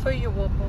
for you, Wobble.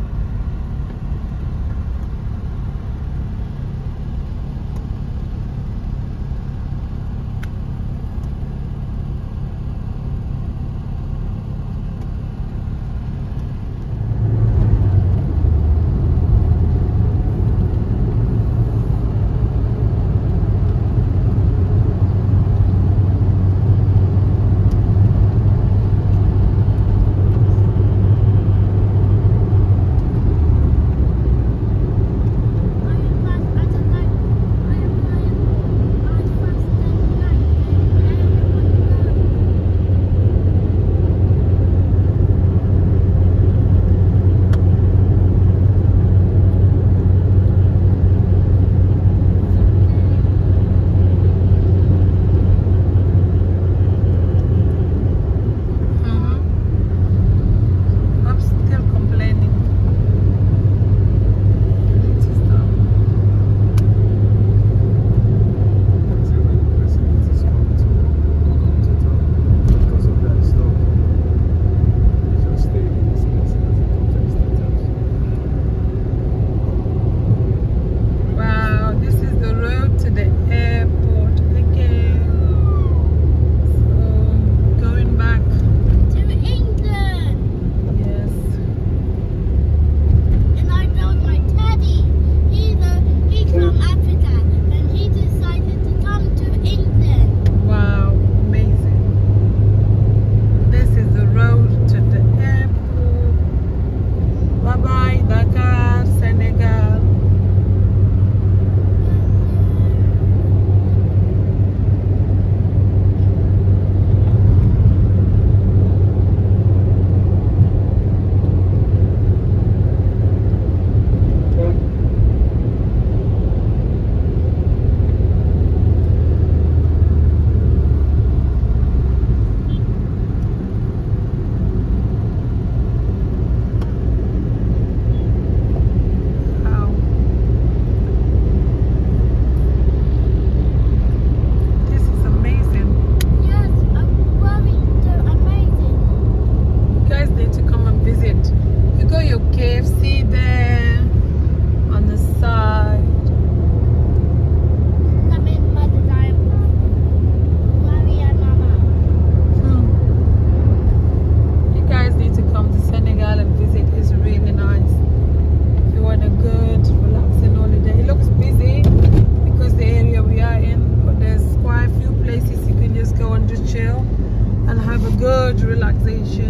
Good relaxation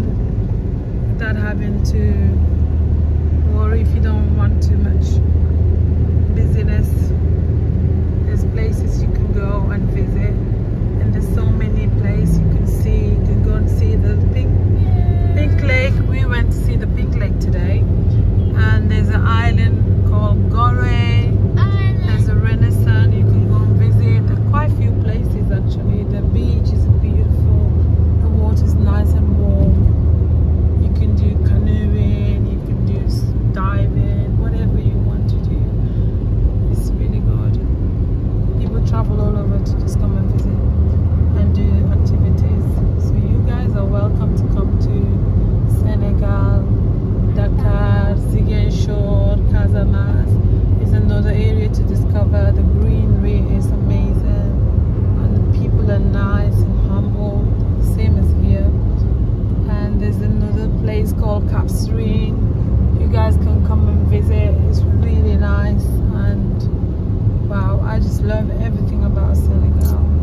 without having to worry if you don't want too much busyness. There's places you can go and visit, and there's so many places you can see. You can go and see the pink lake. We went to see the pink lake today, and there's an island called Gore. There's a Renaissance you can go and visit. There are quite a few places actually. The beach is beautiful. Water's nice and warm. You can do canoeing, you can do diving, whatever you want to do. It's really good. People travel all over to just come and visit and do activities. So you guys are welcome to come to Senegal, Dakar, Ziguinchor, Casamance. Is another area to discover. The greenery is amazing, and the people are nice and humble, same as here. And there's another place called Cap Serene. You guys can come and visit. It's really nice, and wow, I just love everything about Senegal.